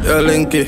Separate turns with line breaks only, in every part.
Yo, LENKEY.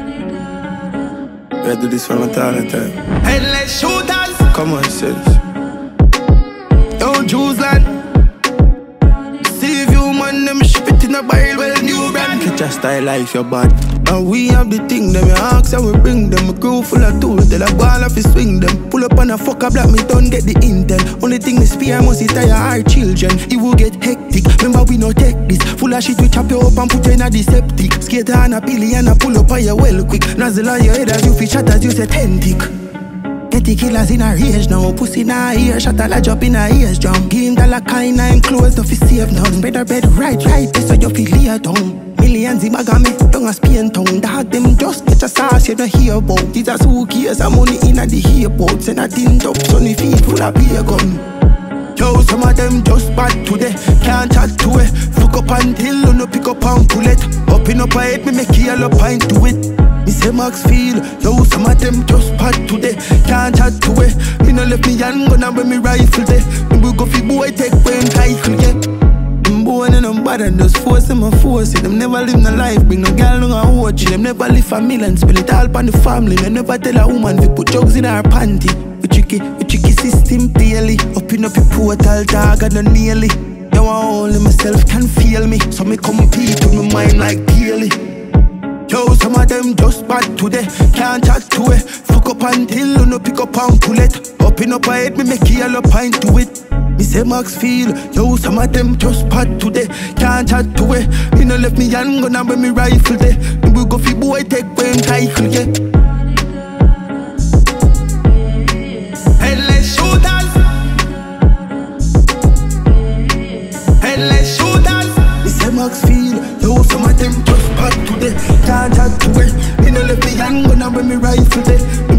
We do this for my all the time.
Headless Shootaz.
Come on, sis.
Yo, Jews-land. See if you man them ship it in a barrel, well, new brand.
Catch a style life, your bad. And we have the thing, them we ask and we bring them. A crew full of tools, tell a ball off is swing them. Pull up on a fucker black, me don't get the intel. Only thing me spear must retire our children. It will get hectic, remember we no take this. Full of shit we chop you up and put you in a septic. Skater and a pilly and a pull up on you well quick. Nozzle on your head as you fish shot as you say tentic. Get the killers in a rage now. Pussy in a ear, shot a lodge up in a ears drum. Give him dollar kind and clothes, don't fi save none. Spread her bed right, this so you fi lay down. Millions in bag of me, tongue a Spain tongue. Dog them just get a sauce, you don't hear about. These are suitcases and money in a the airport. Send a tint up, sunny feet full of beer gun. Yo, some of them just bad today, can't chat to it. Fuck up until you no pick up and pull it. Up in up a head, me make yellow pint to it. Me say Max feel, yo, some of them just bad today, can't chat to it. Me no left me handgun and when me rifle there. Me will go fi boy take when title, yeah. Them boy and them bad and just force them and force it. Them never live no life, bring no girl no and watch it. Them never live a million, spend it all on the family. They never tell a woman to put drugs in her panty. We tricky system daily. Up in up your portal, dog, and then nearly. Now only myself can feel me, so me compete with my mind like daily. Yo, some of them just bad today, can't chat to it. Fuck up until you no pick up and pull it. Up in up a head, me make yellow pint to it. Me say Max feel, yo, some of them just bad today, can't chat to it. Me no left me handgun and when me rifle there. Me will go fi boy take when title, yeah.
Headless Shootaz. Headless Shootaz.
Me say Max feel, yo, some of them just bad today, can't chat to it. Me no left me handgun and when me rifle there.